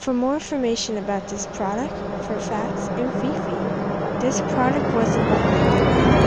For more information about this product, for facts and Fifi, this product wasn't behind it.